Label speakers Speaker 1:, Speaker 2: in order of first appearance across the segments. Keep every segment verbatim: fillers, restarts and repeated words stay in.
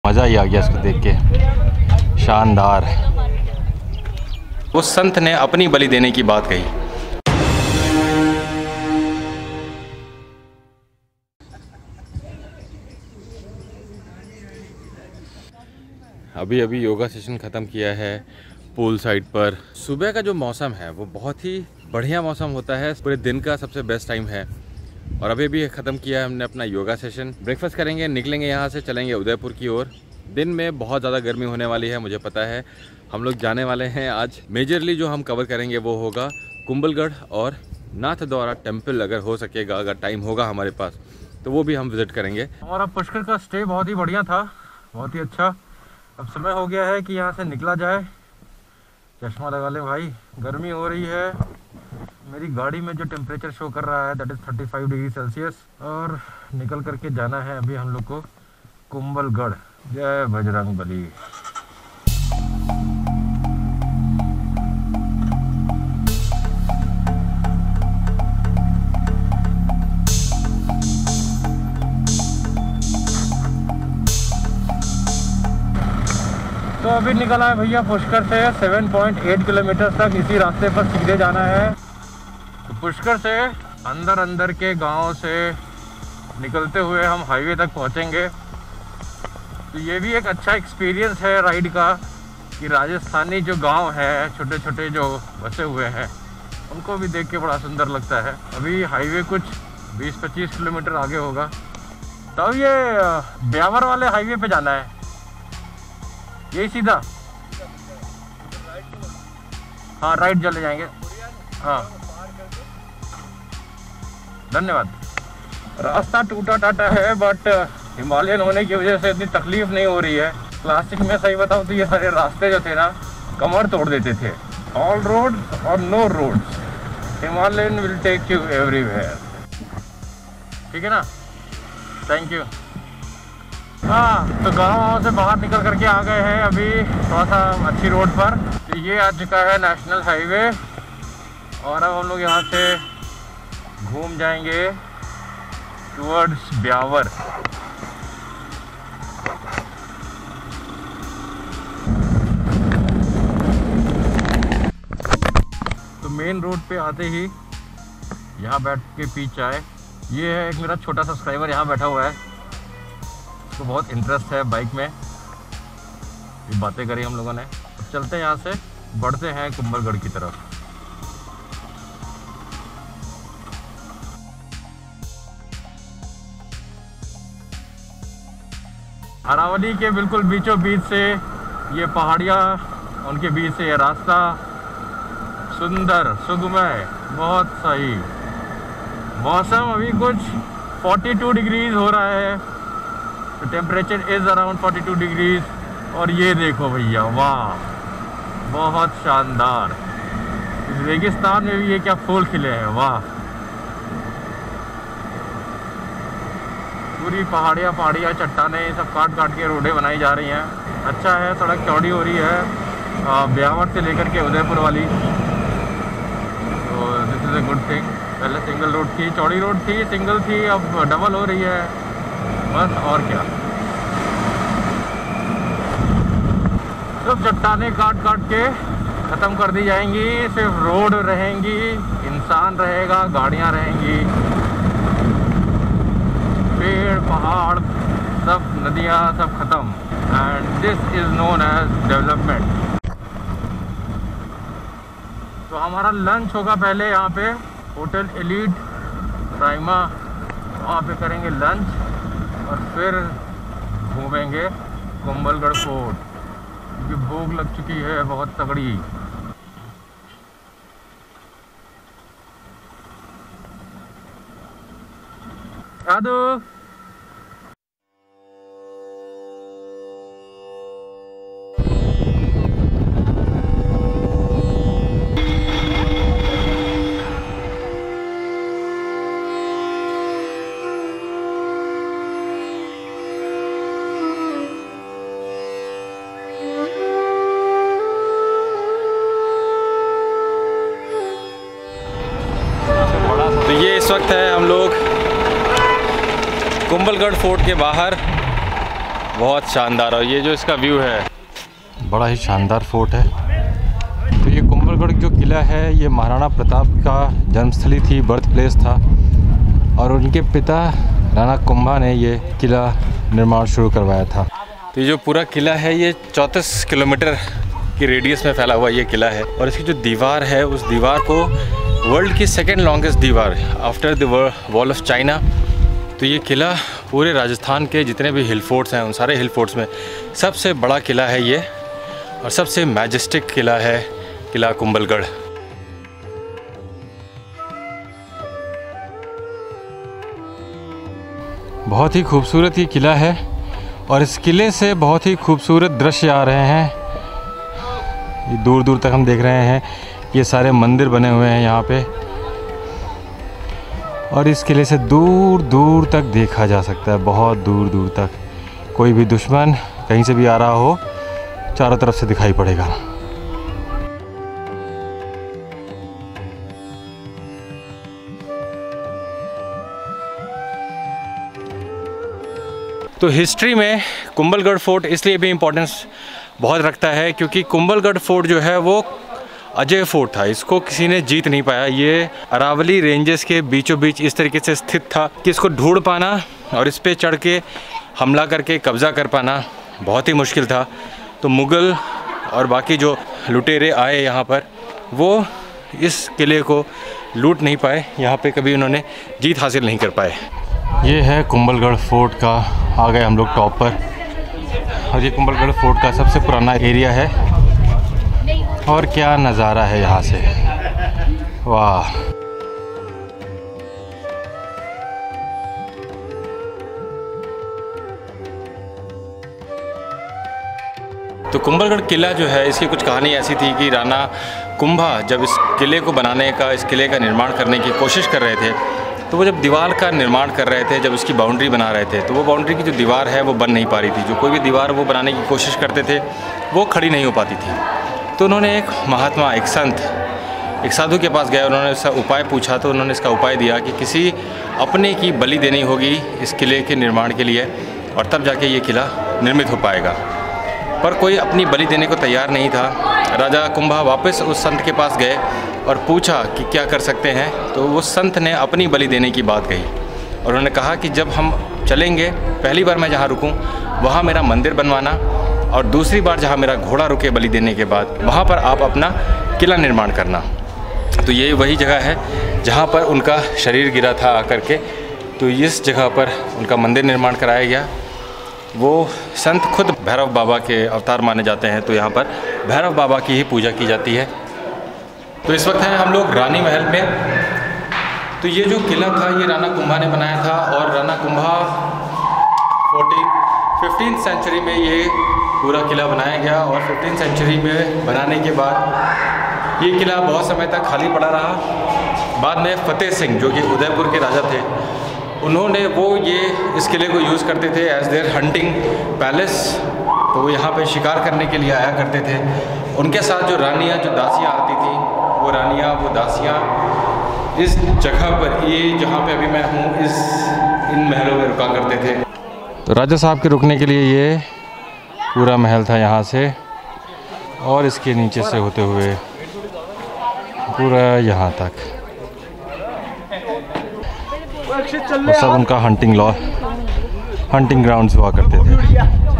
Speaker 1: मज़ा ही आ गया इसको देख के, शानदार। उस संत ने अपनी बलि देने की बात कही। अभी अभी योगा सेशन ख़त्म किया है पूल साइड पर। सुबह का जो मौसम है वो बहुत ही बढ़िया मौसम होता है, पूरे दिन का सबसे बेस्ट टाइम है। और अभी अभी ख़त्म किया है हमने अपना योगा सेशन। ब्रेकफास्ट करेंगे, निकलेंगे यहाँ से, चलेंगे उदयपुर की ओर। दिन में बहुत ज़्यादा गर्मी होने वाली है, मुझे पता है। हम लोग जाने वाले हैं आज, मेजरली जो हम कवर करेंगे वो होगा कुंभलगढ़ और नाथ द्वारा टेम्पल। अगर हो सकेगा, अगर टाइम होगा हमारे पास तो वो भी हम विज़िट करेंगे। हमारा पुष्कर का स्टे बहुत ही बढ़िया था, बहुत ही अच्छा। अब समय हो गया है कि यहाँ से निकला जाए। चश्मा लगा ले भाई, गर्मी हो रही है। मेरी गाड़ी में जो टेम्परेचर शो कर रहा है that is thirty five degree Celsius. और निकल करके जाना है अभी हम लोग को कुंभलगढ़। जय बजरंग बली। तो अभी निकला है भैया पुष्कर से सात पॉइंट आठ किलोमीटर तक इसी रास्ते पर सीधे जाना है। तो पुष्कर से अंदर अंदर के गांव से निकलते हुए हम हाईवे तक पहुंचेंगे। तो ये भी एक अच्छा एक्सपीरियंस है राइड का कि राजस्थानी जो गांव है, छोटे छोटे जो बसे हुए हैं, उनको भी देख के बड़ा सुंदर लगता है। अभी हाईवे कुछ बीस पच्चीस किलोमीटर आगे होगा। तो अब ये ब्यावर वाले हाईवे पे जाना है, यही सीधा। हाँ, राइट चले जाएंगे। हाँ, धन्यवाद। रास्ता टूटा टाटा है बट हिमालयन होने की वजह से इतनी तकलीफ नहीं हो रही है। क्लासिक में सही बताऊँ तो ये सारे रास्ते जो थे ना, कमर तोड़ देते थे। ऑल रोड और no roads, Himalayan will take you everywhere. ठीक है ना, थैंक यू। हाँ, तो गाँव से बाहर निकल करके आ गए हैं अभी थोड़ा सा अच्छी रोड पर। तो ये आ चुका है नेशनल हाईवे और अब हम लोग यहाँ से घूम जाएंगे टुवर्ड्स ब्यावर। तो मेन रोड पे आते ही यहाँ बैठ के पी चाय। ये है एक मेरा छोटा सब्सक्राइबर यहाँ बैठा हुआ है, तो बहुत इंटरेस्ट है बाइक में। ये बातें करी हम लोगों ने। अब चलते हैं यहाँ से, बढ़ते हैं कुंभलगढ़ की तरफ। अरावली के बिल्कुल बीचों बीच से ये पहाड़ियाँ, उनके बीच से ये रास्ता, सुंदर सुगमय, बहुत सही। मौसम अभी कुछ बयालीस डिग्रीज हो रहा है, तो टेम्परेचर इज़ अराउंड बयालीस डिग्रीज। और ये देखो भैया, वाह, बहुत शानदार। इस रेगिस्तान में भी ये क्या फूल खिले हैं, वाह। पूरी पहाड़ियाँ पहाड़ियाँ चट्टानें सब काट काट के रोडें बनाई जा रही हैं। अच्छा है, सड़क चौड़ी हो रही है ब्यावर से लेकर के उदयपुर वाली। तो this is a good thing. पहले सिंगल रोड थी, चौड़ी रोड थी, सिंगल थी, अब डबल हो रही है, बस और क्या। सब चट्टानें काट काट के ख़त्म कर दी जाएंगी, सिर्फ रोड रहेंगी, इंसान रहेगा, गाड़ियाँ रहेंगी, पेड़ पहाड़ सब, नदियाँ सब ख़त्म। And this is known as development. तो हमारा लंच होगा पहले यहाँ पे होटल एलीट प्राइमा, वहाँ पे करेंगे लंच और फिर घूमेंगे कुंभलगढ़ फोर्ट, क्योंकि भूख लग चुकी है बहुत तगड़ी। यादू तो ये इस वक्त है हम लोग कुंभलगढ़ फोर्ट के बाहर। बहुत शानदार। और ये जो इसका व्यू है बड़ा ही शानदार फोर्ट है। तो ये कुंभलगढ़ जो किला है ये महाराणा प्रताप का जन्मस्थली थी, बर्थ प्लेस था। और उनके पिता राणा कुंभा ने ये किला निर्माण शुरू करवाया था। तो ये जो पूरा किला है ये चौंतीस किलोमीटर की रेडियस में फैला हुआ ये किला है। और इसकी जो दीवार है उस दीवार को वर्ल्ड की सेकेंड लॉन्गेस्ट दीवार after the wall of China. तो ये किला पूरे राजस्थान के जितने भी हिल फोर्ट्स हैं उन सारे हिल फोर्ट्स में सबसे बड़ा किला है ये, और सबसे मैजेस्टिक किला है किला कुंभलगढ़। बहुत ही खूबसूरत ये किला है और इस किले से बहुत ही खूबसूरत दृश्य आ रहे हैं। ये दूर दूर तक हम देख रहे हैं ये सारे मंदिर बने हुए हैं यहाँ पे, और इस किले से दूर दूर तक देखा जा सकता है, बहुत दूर दूर तक। कोई भी दुश्मन कहीं से भी आ रहा हो चारों तरफ से दिखाई पड़ेगा। तो हिस्ट्री में कुंभलगढ़ फोर्ट इसलिए भी इम्पोर्टेंस बहुत रखता है क्योंकि कुंभलगढ़ फोर्ट जो है वो अजय फोर्ट था। इसको किसी ने जीत नहीं पाया। ये अरावली रेंजेस के बीचों बीच इस तरीके से स्थित था कि इसको ढूंढ पाना और इस पे चढ़ के हमला करके कब्ज़ा कर पाना बहुत ही मुश्किल था। तो मुग़ल और बाकी जो लुटेरे आए यहाँ पर वो इस किले को लूट नहीं पाए, यहाँ पे कभी उन्होंने जीत हासिल नहीं कर पाए। ये है कुंभलगढ़ फोर्ट का, आ गए हम लोग टॉप पर। और ये कुंभलगढ़ फोर्ट का सबसे पुराना एरिया है और क्या नज़ारा है यहाँ से, वाह। तो कुंभलगढ़ किला जो है इसकी कुछ कहानी ऐसी थी कि राणा कुंभा जब इस किले को बनाने का, इस किले का निर्माण करने की कोशिश कर रहे थे, तो वो जब दीवार का निर्माण कर रहे थे, जब उसकी बाउंड्री बना रहे थे, तो वो बाउंड्री की जो दीवार है वो बन नहीं पा रही थी। जो कोई भी दीवार वो बनाने की कोशिश करते थे वो खड़ी नहीं हो पाती थी। तो उन्होंने एक महात्मा, एक संत, एक साधु के पास गए, उन्होंने इसका उपाय पूछा। तो उन्होंने इसका उपाय दिया कि किसी अपने की बलि देनी होगी इस किले के निर्माण के लिए, और तब जाके ये किला निर्मित हो पाएगा। पर कोई अपनी बलि देने को तैयार नहीं था। राजा कुंभा वापस उस संत के पास गए और पूछा कि क्या कर सकते हैं। तो वो संत ने अपनी बलि देने की बात कही और उन्होंने कहा कि जब हम चलेंगे, पहली बार मैं जहाँ रुकूँ वहाँ मेरा मंदिर बनवाना, और दूसरी बार जहाँ मेरा घोड़ा रुके बलि देने के बाद वहाँ पर आप अपना किला निर्माण करना। तो ये वही जगह है जहाँ पर उनका शरीर गिरा था आकर के। तो इस जगह पर उनका मंदिर निर्माण कराया गया। वो संत खुद भैरव बाबा के अवतार माने जाते हैं, तो यहाँ पर भैरव बाबा की ही पूजा की जाती है। तो इस वक्त हैं हम लोग रानी महल में। तो ये जो किला था ये राणा कुंभा ने बनाया था, और Rana Kumbha fourteen fifteen century में ये पूरा किला बनाया गया। और फिफ्टीन सेंचुरी में बनाने के बाद ये किला बहुत समय तक खाली पड़ा रहा। बाद में फतेह सिंह जो कि उदयपुर के राजा थे, उन्होंने वो ये इस किले को यूज़ करते थे एज देयर हंटिंग पैलेस। तो वो यहाँ पे शिकार करने के लिए आया करते थे। उनके साथ जो रानियाँ, जो दासियाँ आती थी, वो रानियाँ, वो दासियाँ इस जगह पर, ये जहाँ पे अभी मैं हूँ, इस इन महलों में रुका करते थे। तो राजा साहब के रुकने के लिए ये पूरा महल था यहाँ से, और इसके नीचे से होते हुए पूरा यहाँ तक। वो सब उनका हंटिंग लॉ हंटिंग ग्राउंड्स हुआ करते थे।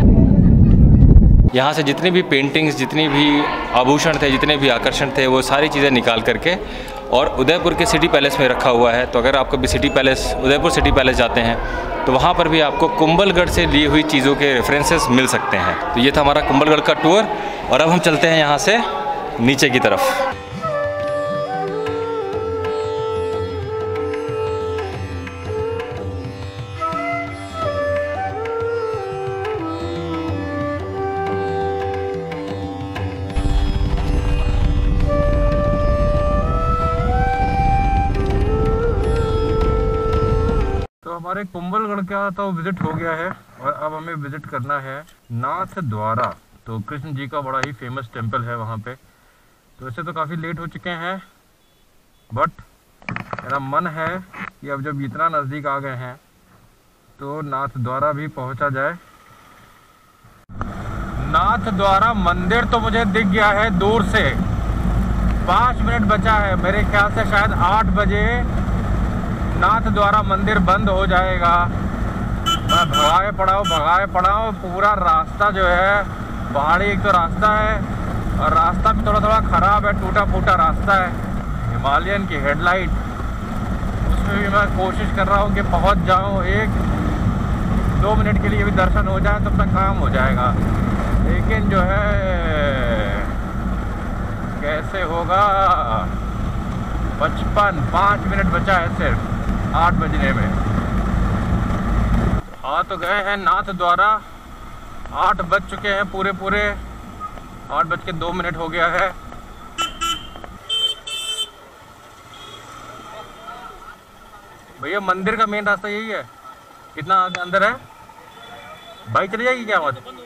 Speaker 1: यहाँ से जितनी भी पेंटिंग्स, जितनी भी आभूषण थे, जितने भी आकर्षण थे, वो सारी चीज़ें निकाल करके और उदयपुर के सिटी पैलेस में रखा हुआ है। तो अगर आप कभी city palace, Udaipur city palace जाते हैं तो वहाँ पर भी आपको कुंभलगढ़ से ली हुई चीज़ों के रेफरेंसेस मिल सकते हैं। तो ये था हमारा कुंभलगढ़ का टूर, और अब हम चलते हैं यहाँ से नीचे की तरफ। हमारे कुंभलगढ़ का तो विजिट हो गया है, और अब हमें विजिट करना है नाथ द्वारा। तो कृष्ण जी का बड़ा ही फेमस टेम्पल है वहाँ पे। तो वैसे तो काफ़ी लेट हो चुके हैं, बट मेरा मन है कि अब जब इतना नज़दीक आ गए हैं तो नाथ द्वारा भी पहुँचा जाए नाथ द्वारा मंदिर तो मुझे दिख गया है दूर से। पाँच मिनट बचा है, मेरे ख्याल से शायद आठ बजे नाथ द्वारा मंदिर बंद हो जाएगा। मैं भगाए पड़ा हूँ भगाए पड़ा हूँ पूरा रास्ता जो है पहाड़ी एक तो रास्ता है और रास्ता भी थोड़ा थोड़ा ख़राब है, टूटा फूटा रास्ता है। हिमालयन की हेडलाइट, उसमें भी मैं कोशिश कर रहा हूँ कि पहुँच जाऊँ, एक दो मिनट के लिए भी दर्शन हो जाए तो अपना काम हो जाएगा। लेकिन जो है कैसे होगा, पचपन पाँच मिनट बचा है सिर्फ आठ बजने में। आ तो गए हैं नाथ द्वारा, आठ बज चुके हैं पूरे पूरे, आठ बज के दो मिनट हो गया है। भैया मंदिर का मेन रास्ता यही है, कितना अंदर है? बाइक चली जाएगी क्या? मत